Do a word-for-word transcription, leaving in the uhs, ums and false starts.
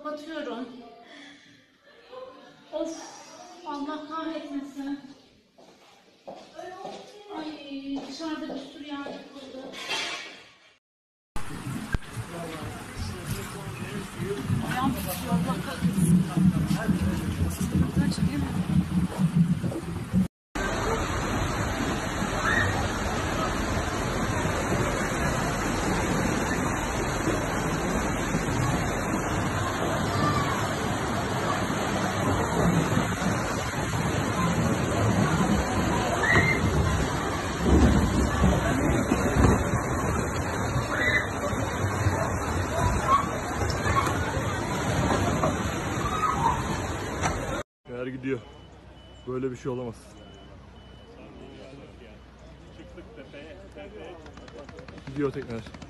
kapatıyorum. Of, Allah kahretmesin. Ay, dışarıda bir sürü yer yapıldı. Ayağım tutuyor, Allah kahretsin. Ben çekemem. Gidiyor. Böyle bir şey olamaz. Gidiyor tekneler.